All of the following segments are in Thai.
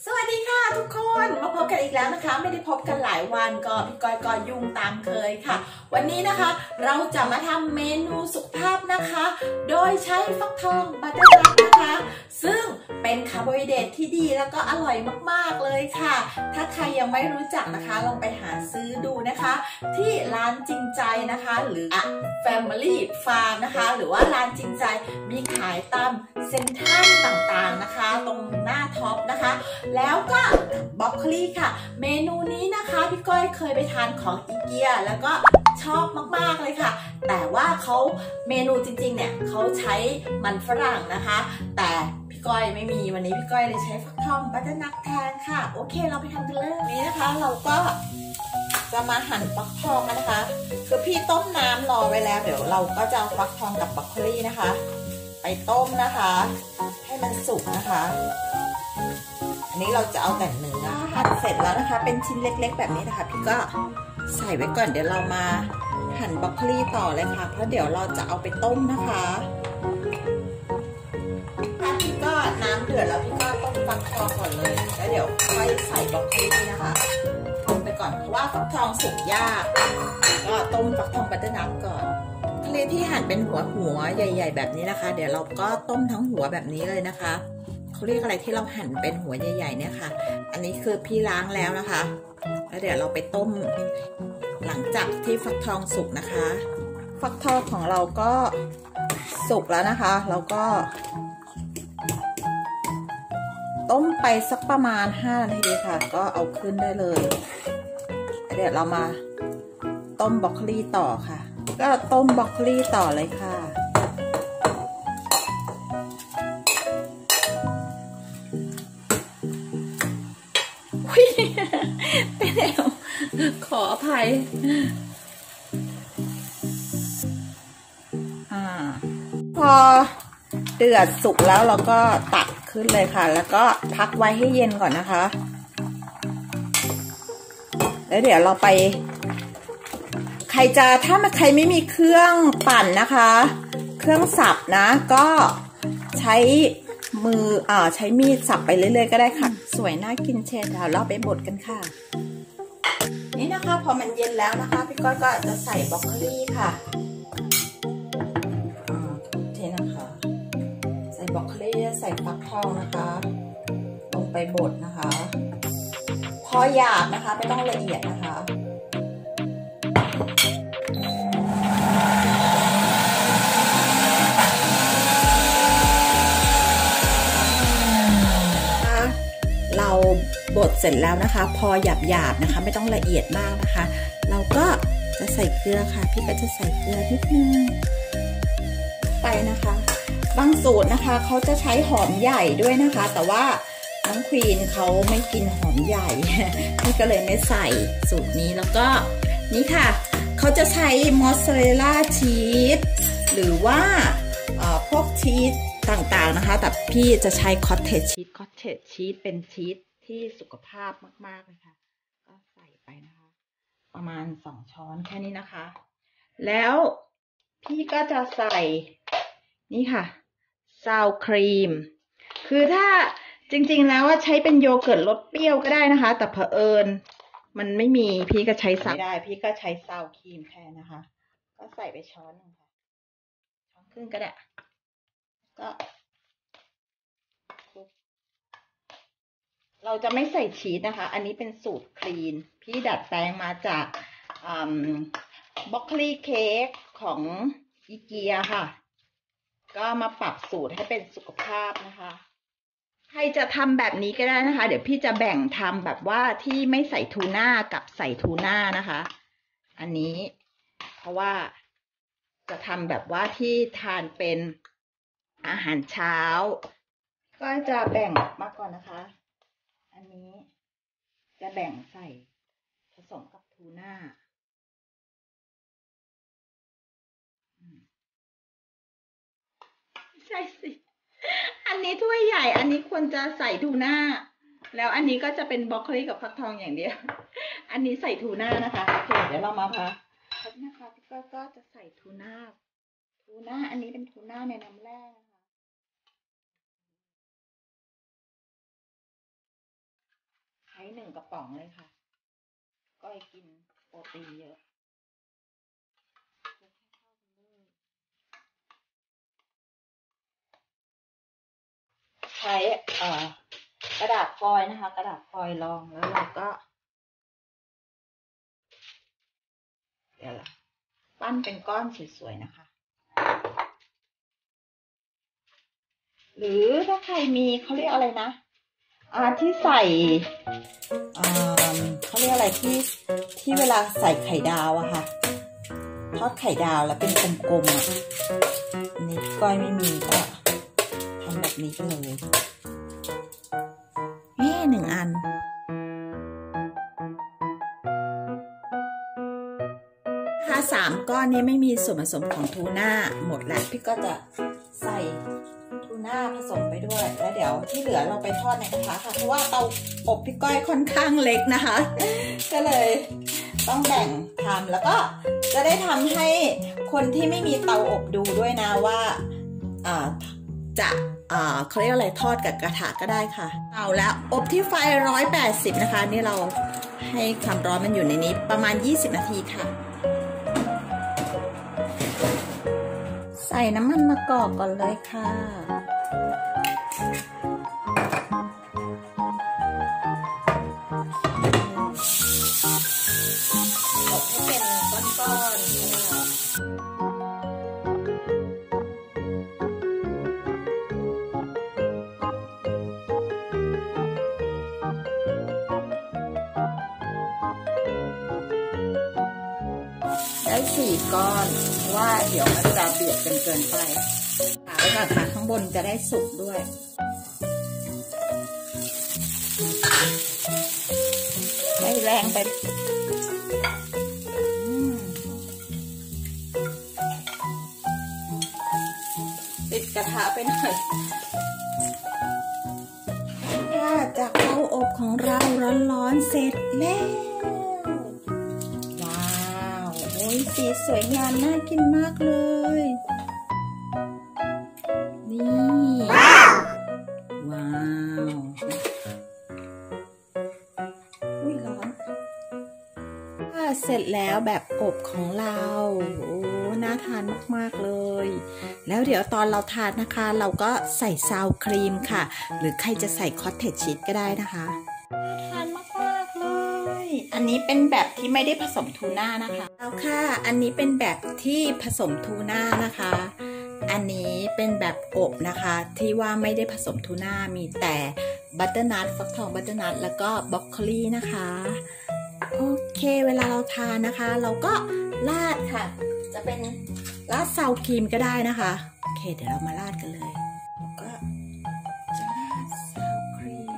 สวัสดีค่ะทุกคนมาพบกันอีกแล้วนะคะไม่ได้พบกันหลายวันก็พี่ก้อยก็ยุ่งตามเคยค่ะวันนี้นะคะเราจะมาทำเมนูสุขภาพนะคะโดยใช้ฟักทองบัตเตอร์นัทนะคะซึ่งเป็นคาร์โบไฮเดรตที่ดีแล้วก็อร่อยมากๆเลยค่ะถ้าใครยังไม่รู้จักนะคะลองไปหาซื้อดูนะคะที่ร้านจริงใจนะคะหรือ Family Farm นะคะหรือว่าร้านจริงใจมีขายตามเซ็นทรัลต่างๆนะคะตรงหน้าท็อปนะคะแล้วก็บรอกโคลีค่ะเมนูนี้นะคะพี่ก้อยเคยไปทานของอีเกียแล้วก็ชอบมากๆเลยค่ะแต่ว่าเขาเมนูจริงๆเนี่ยเขาใช้มันฝรั่งนะคะแต่พี่ก้อยไม่มีวันนี้พี่ก้อยเลยใช้ฟักทองบัตเตอร์นัทแทนค่ะโอเคเราไปทำกันเลยนี้นะคะเราก็จะมาหั่นฟักทองนะคะคือพี่ต้มน้ำรอไว้แล้วเดี๋ยวเราก็จะเอาฟักทองกับบรอกโคลีนะคะไปต้มนะคะให้มันสุกนะคะอันนี้เราจะเอาแต่เนื้อหั่นเสร็จแล้วนะคะเป็นชิ้นเล็กๆแบบนี้นะคะพี่ก็ใส่ไว้ก่อนเดี๋ยวเรามาหั่นบรอกโคลีต่อเลยค่ะเพราะเดี๋ยวเราจะเอาไปต้มนะคะพี่ก็น้ำเดือดแล้วพี่ก็ต้มฟักทองก่อนเลยแล้วเดี๋ยวค่อยใส่บรอกโคลีนะคะต้มไปก่อนเพราะว่าฟักทองสุกยากก็ต้มฟักทองบัตเตอร์นัทก่อนบรอกโคลีที่หั่นเป็นหัวใหญ่ๆแบบนี้นะคะเดี๋ยวเราก็ต้มทั้งหัวแบบนี้เลยนะคะเขาเรียกอะไรที่เราหั่นเป็นหัวใหญ่ๆเนี่ยค่ะอันนี้คือพี่ล้างแล้วนะคะแล้วเดี๋ยวเราไปต้มหลังจากที่ฟักทองสุกนะคะฟักทองของเราก็สุกแล้วนะคะเราก็ต้มไปสักประมาณ5 นาทีค่ะก็เอาขึ้นได้เลยเดี๋ยวเรามาต้มบรอกโคลีต่อค่ะก็ต้มบรอกโคลีต่อเลยค่ะเป็นแล้วขออภัยพอเดือดสุกแล้วเราก็ตักขึ้นเลยค่ะแล้วก็พักไว้ให้เย็นก่อนนะคะแล้วเดี๋ยวเราไปถ้าใครไม่มีเครื่องปั่นนะคะเครื่องสับนะก็ใช้มือใช้มีดสับไปเรื่อยๆก็ได้ค่ะสวยน่ากินเชียวเราไปบดกันค่ะนี่นะคะพอมันเย็นแล้วนะคะพี่ก้อยก็จะใส่บรอกโคลีค่ะนี่นะคะใส่บรอกโคลีใส่ฟักทองนะคะลงไปบดนะคะพอหยาบนะคะไม่ต้องละเอียดนะคะเราบดเสร็จแล้วนะคะพอหยาบๆนะคะไม่ต้องละเอียดมากนะคะเราก็จะใส่เกลือค่ะพี่ก็จะใส่เกลือนิดนึงไปนะคะบางสูตรนะคะเขาจะใช้หอมใหญ่ด้วยนะคะแต่ว่าน้องควีนเขาไม่กินหอมใหญ่พี่ก็เลยไม่ใส่สูตรนี้แล้วก็นี่ค่ะเขาจะใช้มอสซาเรลล่าชีสหรือว่าพวกชีสต่างๆนะคะแต่พี่จะใช้คอตเทจชีสเป็นชีสที่สุขภาพมากๆเลยค่ะก็ใส่ไปนะคะประมาณ2 ช้อนแค่นี้นะคะแล้วพี่ก็จะใส่นี่ค่ะซาวครีมคือถ้าจริงๆแล้วว่าใช้เป็นโยเกิร์ตรสเปรี้ยวก็ได้นะคะแต่เผอิญมันไม่มีพี่ก็ใช้ไม่ได้พี่ก็ใช้ซาวครีมแทนนะคะก็ใส่ไปช้อนนึงค่ะช้อนครึ่งก็ได้ก็เราจะไม่ใส่ชีสนะคะอันนี้เป็นสูตรคลีนพี่ดัดแปลงมาจากบรอกโคลีเค้กของอีเกียค่ะก็มาปรับสูตรให้เป็นสุขภาพนะคะใครจะทำแบบนี้ก็ได้นะคะเดี๋ยวพี่จะแบ่งทำแบบว่าที่ไม่ใส่ทูน่ากับใส่ทูน่านะคะอันนี้เพราะว่าจะทำแบบว่าที่ทานเป็นอาหารเช้าก็จะแบ่งมาก่อนนะคะอันนี้จะแบ่งใส่ผสมกับทูน่าใช่สิอันนี้ถ้วยใหญ่อันนี้ควรจะใส่ทูน่าแล้วอันนี้ก็จะเป็นบรอกโคลีกับฟักทองอย่างเดียวอันนี้ใส่ทูน่านะคะโอเคเดี๋ยวเรามานะคะพี่ก็จะใส่ทูน่าอันนี้เป็นทูน่าในน้ำแร่นะคะช้1 กระป๋องเลยค่ะก้อยกินโปรตีนเยอะใช้กระดาษฟอยล์นะคะกระดาษฟอยล์รองแล้วเราก็เดี๋ยวละปั้นเป็นก้อนสวยๆนะคะหรือถ้าใครมีเขาเรียกอะไรนะที่ใส่เขาเรียกอะไรที่เวลาใส่ไข่ดาวอะค่ะทอดไข่ดาวแล้วเป็นกลมๆอะนี่ก้อยไม่มีก็ทำแบบนี้เลย1 อันถ้า3 ก้อนนี้ไม่มีส่วนผสมของทูน่าหมดแล้วพี่ก็จะใส่ทูน่าผสมไปด้วยแล้วเดี๋ยวที่เหลือเราไปทอดในกระทะค่ะเพราะว่าเตาอบพี่ก้อยค่อนข้างเล็กนะคะก็เลยต้องแบ่งทำแล้วก็จะได้ทำให้คนที่ไม่มีเตาอบดูด้วยนะว่าจะเขาเรียกอะไรทอดกับกระทะก็ได้ค่ะเอาแล้วอบที่ไฟ180นะคะนี่เราให้ความร้อนมันอยู่ในนี้ประมาณ20 นาทีค่ะใส่น้ำมันมะกอกก่อนเลยค่ะอบให้เป็นก้อนๆได้4 ก้อนเพราะว่าเดี๋ยวมันจะเบียดกันเกินไปแล้วก็ข้างบนจะได้สุกด้วยไม่แรงไปติดกระทะไปหน่อยจากเตาอบของเราร้อนๆเสร็จแล้วว้าวโอ้ยสีสวยงามน่ากินมากเลยนี่ว้าวอุ้ยร้อนเสร็จแล้วแบบอบของเราโอ้น่าทานมากๆเลยแล้วเดี๋ยวตอนเราทานนะคะเราก็ใส่ซาวครีมค่ะหรือใครจะใส่คอตเทจชีสก็ได้นะคะน่าทานมากๆเลยอันนี้เป็นแบบที่ไม่ได้ผสมทูน่านะคะแล้วค่ะอันนี้เป็นแบบที่ผสมทูน่านะคะอันนี้เป็นแบบอบนะคะที่ว่าไม่ได้ผสมทูน่ามีแต่บัตเตอร์นัทฟักทองบัตเตอร์นัทแล้วก็บรอกโคลีนะคะโอเคเวลาเราทานนะคะเราก็ราดค่ะจะเป็นราดซาวครีมก็ได้นะคะโอเคเดี๋ยวเรามาราดกันเลยก็จะราดซาวครีม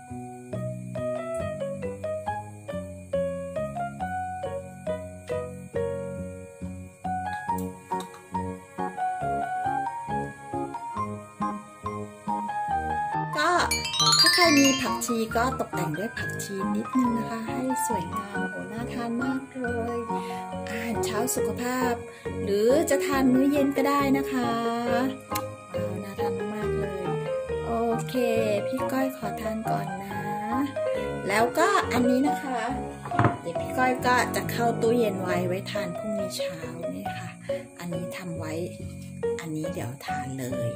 ก็ถ้าใครมีผักชีก็ตกแต่งด้วยผักชีนิดนึงนะคะให้สวยงามโอ้น่าทานมากเลยอาหารเช้าสุขภาพหรือจะทานมื้อเย็นก็ได้นะคะน่าทานมากเลยโอเคพี่ก้อยขอทานก่อนนะแล้วก็อันนี้นะคะเดี๋ยวพี่ก้อยก็จะเข้าตู้เย็นไว้ทานพรุ่งนี้เช้านี่ค่ะอันนี้ทำไว้อันนี้เดี๋ยวทานเลย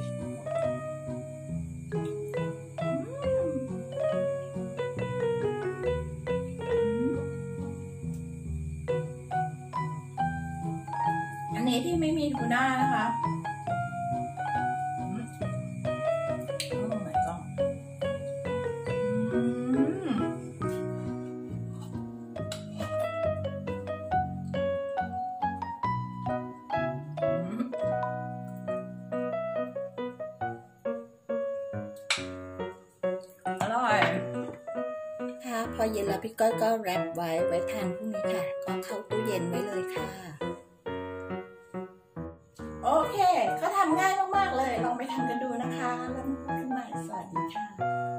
อันนี้ที่ไม่มีทูน่านะคะโอ้ my god อร่อยค่ะพอเย็นแล้วพี่ก้อยก็แรปไว้ทานพรุ่งนี้ค่ะก็เข้าตู้เย็นไว้เลยค่ะโอเคเขาทำง่ายมากๆเลยลองไปทำกันดูนะคะแล้วมาพบกันใหม่สวัสดีค่ะ